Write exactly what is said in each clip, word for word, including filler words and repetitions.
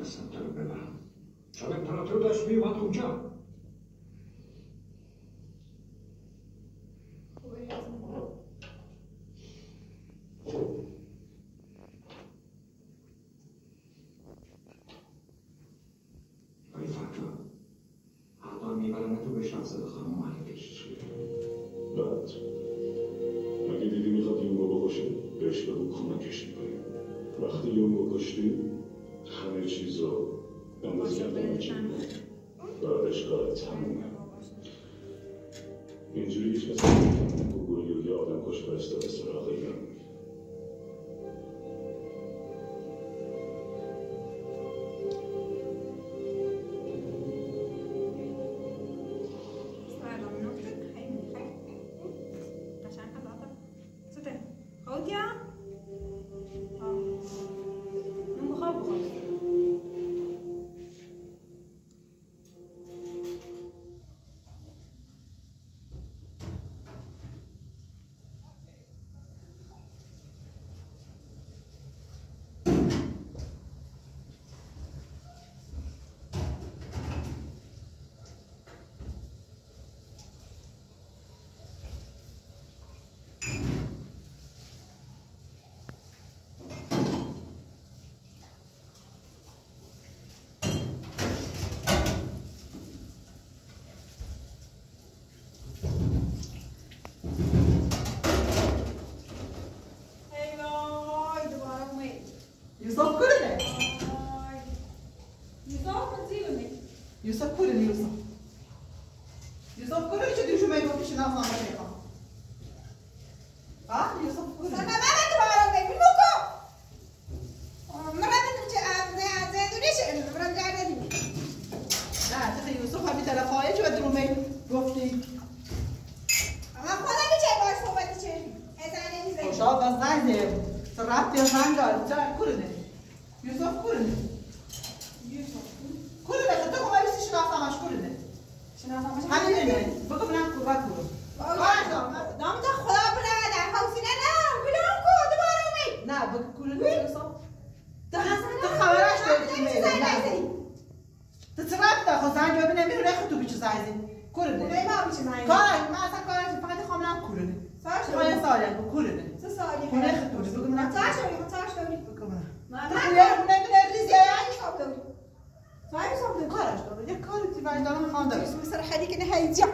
نتونستم تو رو ببرم. شب امتحانات داشت میومد اونجا. آی فردا حقا میبرم تو بشناسه بخوام مالی پیشش بیاره. بعد اگه دیدی میخواد یونگو بکشه بهش بگو کمکش میکنی. وقتی یونگو کشتی همه چیز رو اندازه کردن چی بعدش کار تمومه. اینجوری هیچ کسی نمیتونه گوگولی رو یه آدم کش فرستاده سراغ یونگ. Yusuf Kurin, Yusuf. Yusuf Kurin چه دیشو میگم پیش ناز نمیشه. آه یوسف Kurin. سلام علیکم دوباره میگم بکو. مرد چه از از دونیش مرد جاری. نه چه یوسف همین تلفنی چه بدرو می گفتی. اما خدا میشه باش صحبت چه؟ ازنه نیست. خوشا باز نده. سرعت زنگ دار. چه Kurin. یوسف Kurin. Kurin تو ما بیشتر شناسامش Kurin. شناسامش همینه. بگو من کوربت کورم. باش دام تا خدا بلند در حوصله نه بلند کو دوباره می. نه بگو Kurin یوسف. تو تو خبرش داری نه. تو سرعت تا خود زنگ ببینم میره خود تو بیچاره زنگ. Kurin. نه ما بیچاره زنگ. کار ما اصلا کارش فقط خامنم Kurin. ساش ما یه سوالی بود Kurin. سه سوالی. خونه خود تو بگو من تاش داری تاش داری. بگو من. ما تو خونه من ریزه. صاحب داری. صاحب صاحب داری. کارش داره. یک کاری تی باید دارم خان داره. سر حدی که نه هیجا.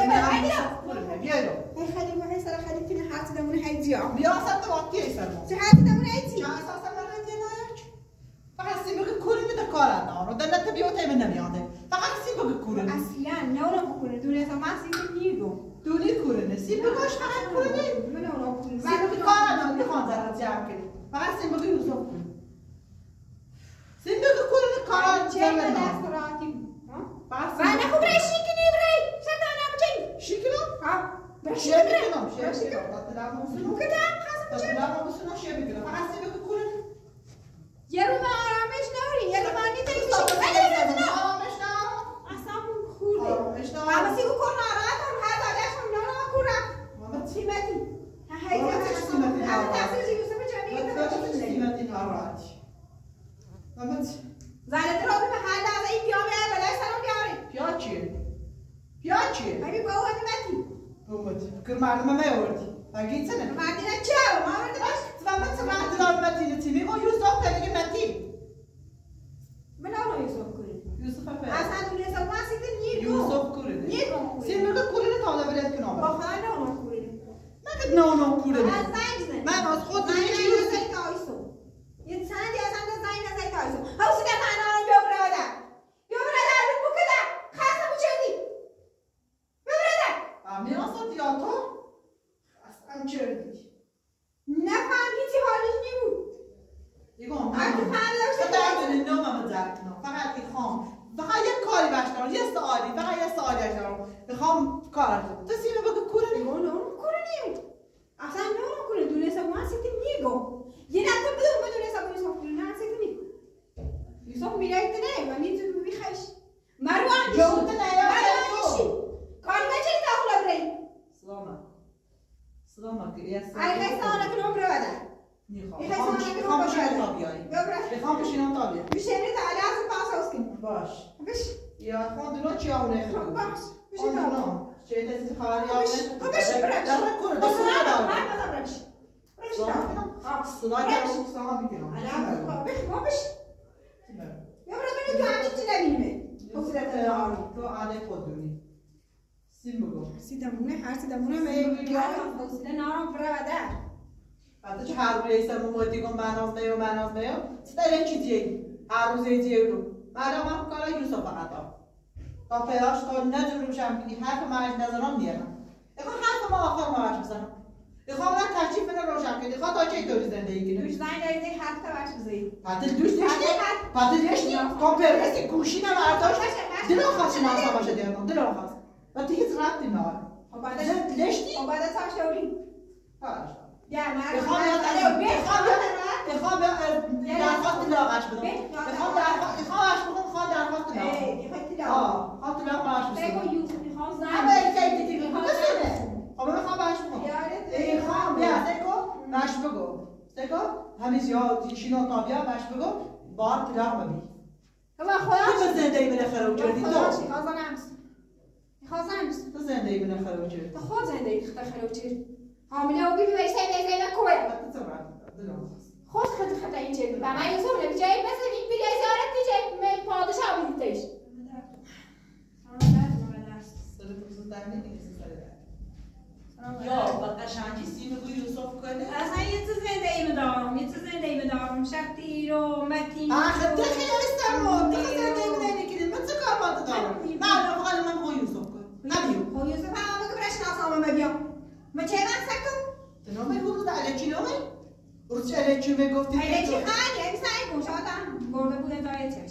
بیایو. هی خالی ما هی سر حدی که نه حرف دمون هیجا. بیا اصلا تو واقعی سر ما. چه حرف دمون هیجا. چه اساسا من هیجا نیاش. فقط سی بگو کوری میده کار نداره. دلت بیوته من نمیاده. فقط سی بگو کوری. اصلا نه اون کوری دونه تا ما سی میگو. دونی کوری نه. سی بگوش فقط کوری. من اون کوری. سی بگو کار نداره. میخوام درات جمع کنی. فقط سی بگو یوسف کوری. سی بگو کوری کار چه دست راتی. بس. من خوب رشی کنی بری. شتا نمیچی. شیکنم؟ ها. شیه میکنم. شیه میکنم. دادلم موسیقی. کدام خاص میشه. دادلم موسیقی شیه میکنم. فقط سی بگو کوری. یه رو ما آرامش نوری. یه رو ما نیتی میشه. ولی نه. آرامش نه. اصلا خوبه. آرامش نه. ماما سیگو کن ناراحت هم هر داداشم نه نه کورم. ماما سیمتی. هی ماما چه سیمتی نه. ناراحت؟ تقصیر یوسف جانی. چه سیمتی ناراحت؟ ماما زنده رو به حال از این پیامه بلای سلام بیاری. پیا چیه؟ پیا چیه؟ اگه با اون متی. اومدی. فکر مردم میوردی. اگه چه نه؟ مردی چه؟ ما ورد باش. ماما چه مردم متی نتی میگو یوسف تنگی متی. من اون یوسف کوری. یوسف فر. اصلا اون یوسف ما سیدن نیگو. یوسف کوری. نیگو. سیم میگه کوری تا حالا ولت کنم. با خدا نه اون کوری. مگه نه اون کوری. از زنگ زن. من از خود نمیشه یوسف تایسو. یه سندی اصلا زنگ نزای تایسو. حوصله ندارم بیا برادر. بیا برادر بگو کدا. خاصه بچه‌دی. بیا برادر. میرسه تیاتو. اصلا چردی. نفهمی چی حالش نبود. ایگون. اگه فهمیدم تو دارید نامم درک کنم. فقط میخوام. فقط یک کاری باش دارم. یه سوالی. فقط یه سوالی دارم. میخوام کار کنم. تو سینو بگو کوره نی. نه نه کوره نی. اصلا نه نه کوره دونه سه ما سیتی میگو. یه نفر بدون بدون حساب یوسف کوره نه سیتی می. یوسف میرایت نه و نیت میخش. مروان جوت نه یا تو. کار نچه تا خلا بری. سلام. سلام که یه ای خیلی سالا کنم برادر. میخوام. میخوام بشینم تا بیایی میخوام بشینم تا بیایی میشینی تا علی از پاس کنی باش بش یا خواندنو چی آونه خود باش بش خواندنو چه دستی خبری بش آونه بش برش در کنه بس دست نه ندارم نه برش برش صدای درم سلام میگیرم علی از بش ما بش یا برای تو همین چی نبینیم حسرت دارم تو علی خودونی سیم بگو سیدمونه هر سیدمونه میگم حسرت نارم برادر بعد چه هر روز ایستم و دیگم بناز میو بناز میو ستاره چیزی هر روز ایزی رو بعد ما کارا یوسف فقط تا پیاش تا ندارم شم که حرف مرج نظرم میارم اخو حرف ما آخر مرج بزنم اخو من تکلیف من روشن کنی اخو تا چه طوری زندگی کنی دوش زنگ داری حرف تا باش بزنی بعد دوش داشتی بعد داشتی کامپیوتر گوشی نه برداشت دلم خواست ناسا باشه دیگه دلم خواست بعد هیچ ربطی نداره و بعد داشتی و بعد تا شوری باش یا نه بخوام بیاد بخوام بیاد بخوام بیاد درخواست لاغش بدم بخوام درخواست بخوامش بدم بخوام درخواست لاغ آه خواست لاغش بدم بگو یوسف میخوام زنگ اما این چیزی دیگه بسونه خب میخوام باش بدم ای خام بیا سکو باش بگو سکو همین زیاد شینا تا بیا باش بگو بار طلاق ببی بابا خودم تو زندگی بالاخره وجودی تو میخوام میخوام تو زندگی بالاخره وجودی تو خود زندگی خطر چی حامله و بیبی بهش تایی بیزه کوه تو دلم خود خود خطر این چیزی و من یوسف نمیجایی مثل این بیلی زیارت دیجه من پادشاه بیدیتش یا با قشنگی سیم بگو یوسف کنه اصلا یه چیز زندگی دارم یه چیز زندگی دارم شکتی رو متین آخه تو خیلی استمون تو زندگی بدنی که من چه کار باید دارم نه فقط من بگو یوسف کن نمیو خب یوسف هم بگو برش ناسام ببیام ما چه من سکتم تو نامه بود علیکی نامه روز علیکی میگفتی علیکی خیلی این سعی کن شاید هم برده بوده داره چش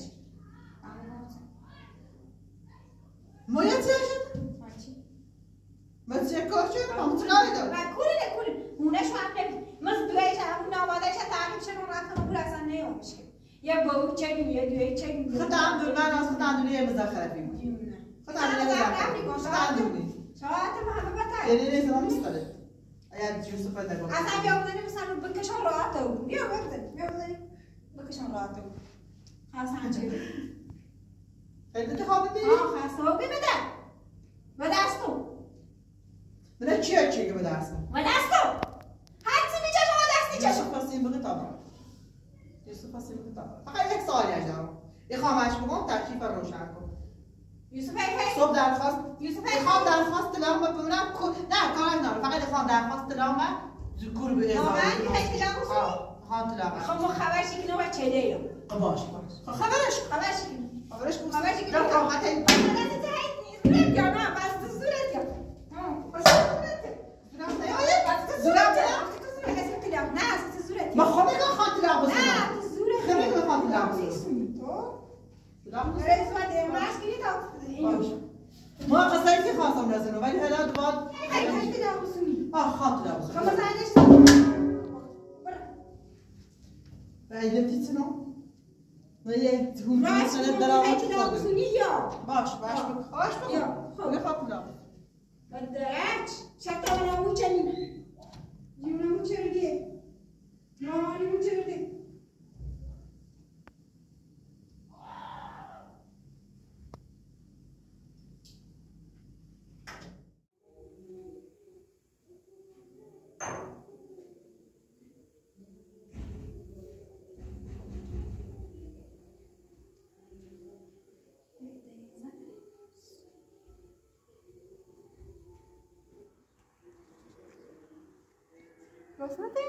مویا چه شد؟ من چه کار شد؟ من چه کاری دارم؟ من کولی نه کولی مونه شو هم نمید من دویش هم نامادش هم تعقیب شد اون رفتم اون اصلا نیومش یه باو چگیم یه دوی چگیم خود هم دور من از خود هم دونی مزخرفی بود خود هم دونی مزخرفی بود خود هم دونی شاید هم همه بطر یعنی نیست هم نیستاره اگر یوسف ها نگفت اصلا بیا بزنی مثلا بکشان راحت رو بیا بزنی بیا بزنی بکشان راحت رو اصلا چی خیلی خوابی بی؟ آه خسته ها بی بده و دستو بده چیه چیه که به دستم؟ و دستو هر چی میچه شما دستی چشم یوسف پاسیم بگه تابا یوسف پاسیم بگه تابا فقط یک سوالی اش دارم یه خواهمش بگم تکلیف روشن کن یوسف ای صبح درخواست یوسف میخوام درخواست طلاق بکنم نه کارش ندارم فقط میخوام درخواست طلاق زکور به اضافه واقعا میخوای طلاق بکنی؟ ها طلاق خب ما خبرش که نو بچه دیو باش باش خبرش خبرش که خبرش کن خبرش که در نو طاقت این دست تایید نیست یا نه بس تو صورت یا بس تو صورت زورم نه ما خب میگم خواهد طلاق بکنم نه تو زورت خب میگم خواهد طلاق بکنم تو رئیس و درماش کنی تا اینو ما قصه که خواستم رسونم ولی حالا دوبار ای ای طلاق بکنی آه خواهد طلاق خب بکنم زنش بعد تیتنو و یه دون راست سنت کنی درآمد ای طلاق بکنی یا باش باش بکن باش بکن خب. میخواد طلاق درک شتا ولا موچنی جیونا موچردی نانی موچردی Gostate?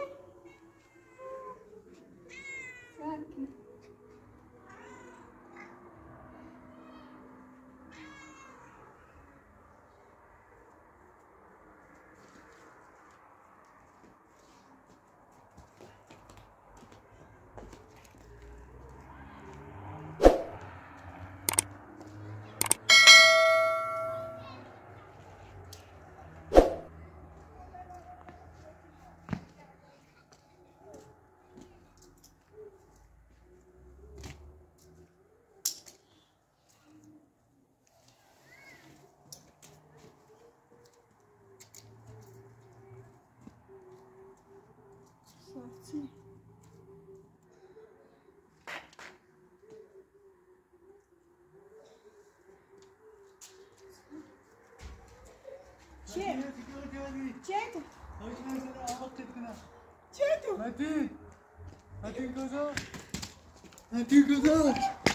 Sakin. چیه؟ چیه تو؟ چیه تو؟ متین متین کجا؟ متین کجا؟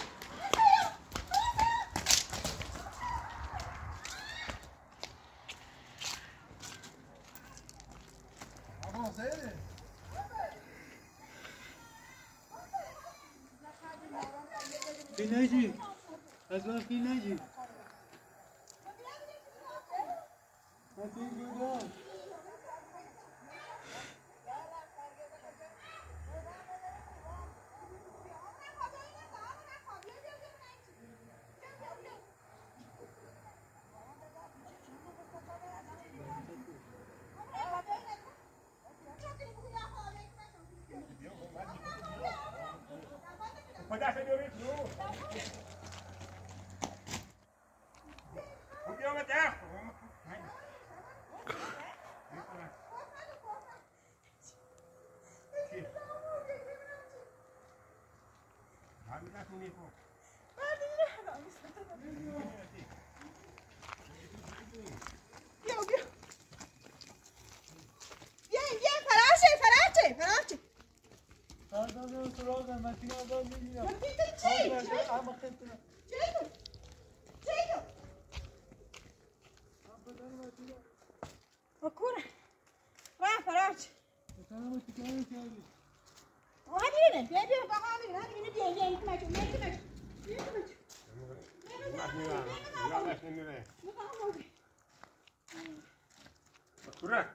کی نجی؟ از وقت کی نجی؟ متین کجا؟ متین آزاد میگیرم. متین تو چی؟ اما خیلی چی تو؟ چی تو؟ بکوره راه فرار چی؟ بکنم تکانی کردی. آه بیرونه بیا بیا با هم بیرونه هر بیا بیا این کمک این کمک این کمک لا نمیره بکوره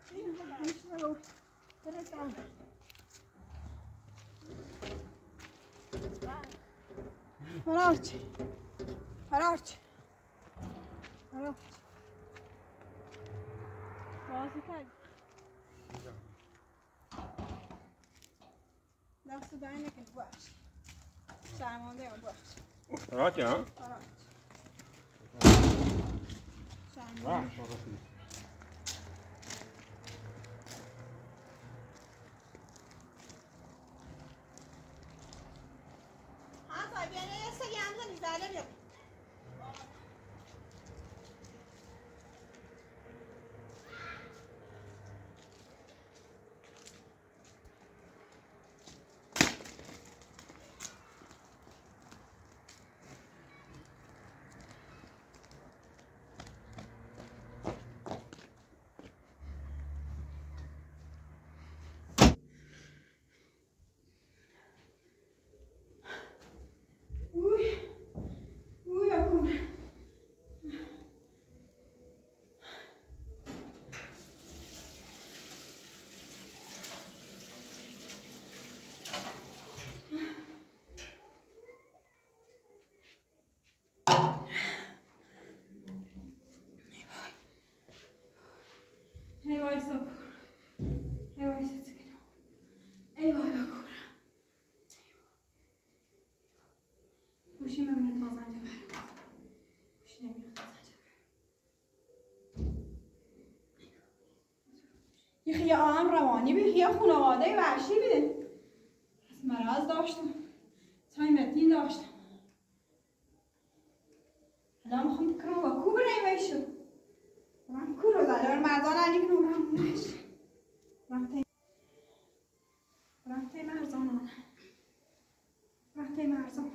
فرار چی؟ فرار چی؟ فرار چی؟ بازی کردی دست داری نکن باش شرمانده هم باش راتی ها؟ فرار چی؟ شرمانده ای وای سب ای وای سکینو ای وای بکورم گوشی میمونه تا زنجه برم گوشی نمیونه تا زنجه برم یه خیه آهم روانی بید خیه خانواده وحشی بیده از مرض داشتم تای متین داشتم حالا میخوام بکنم با کو برای ویشو من کو رو زدار مردان علی کنم برم نش رفته رفته مرزان رفته مرزان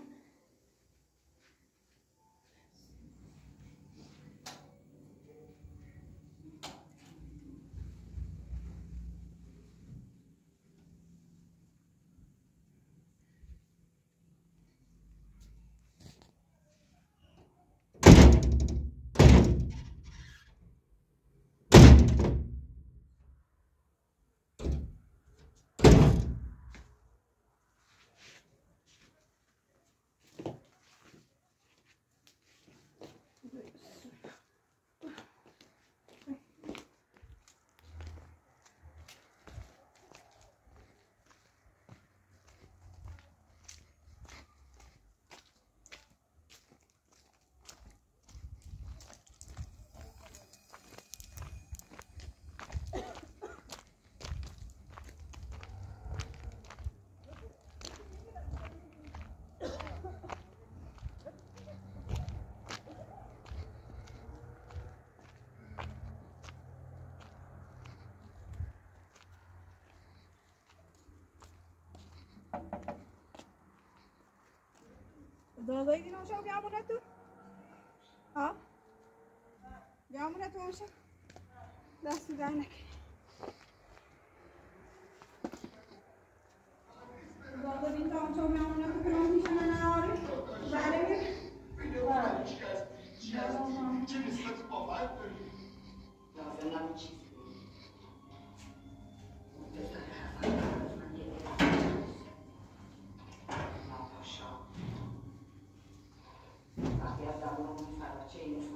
دادایی دینا شو بیامونه تو؟ ها؟ بیامونه تو باشه؟ دستی در نکنی دادا دینا شو بیامونه تو کنم میشنه نهاری؟ بله بیر؟ بله چه نسبت با من داری؟ لازم نمی چیزی ناتاشا وقتی از زبانمون فرچه این